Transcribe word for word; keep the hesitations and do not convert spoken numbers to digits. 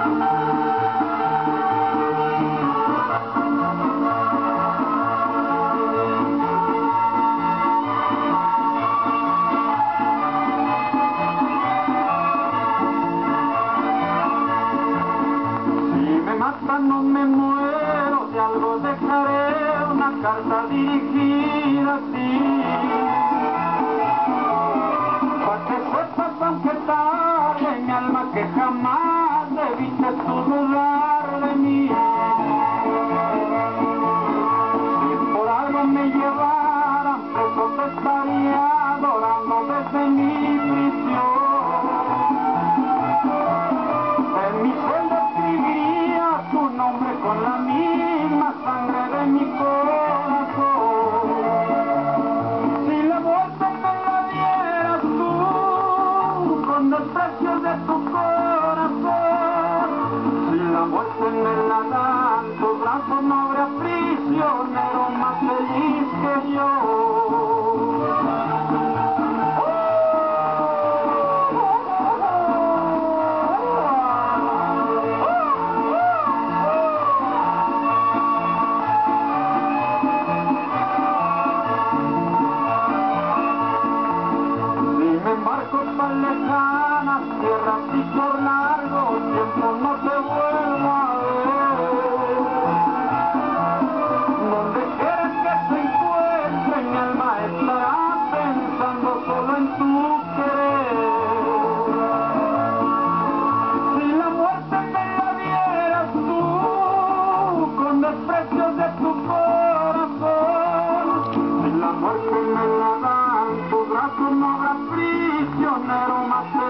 No me muero, de algo dejaré una carta dirigida a ti, para que sepas aunque tarde mi alma que jamás debiste tú dudar de mí. Si por algo me llevaran preso te estaría adorando desde mi prisión. En mi sueldo escribiría tu nombre con la misma sangre de mi corazón. Si la muerte me la dieras tú con desprecio de tu corazón, si la muerte me la dan tus brazos, no habrá prisionero más feliz que yo. Tan lejanas tierras y por largo tiempo no te vuelvo a ver. Donde quiera que se encuentre mi alma estará pensando solo en tu querer. Si la muerte me la dieras tú con desprecio de tu corazón, si la muerte me la dan tus brazos, no habrá prisionero más.